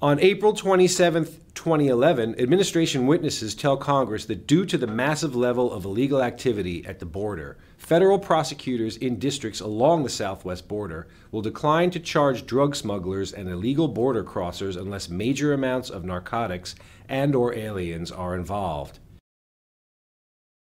On April 27, 2011, administration witnesses tell Congress that due to the massive level of illegal activity at the border, federal prosecutors in districts along the southwest border will decline to charge drug smugglers and illegal border crossers unless major amounts of narcotics and/or aliens are involved.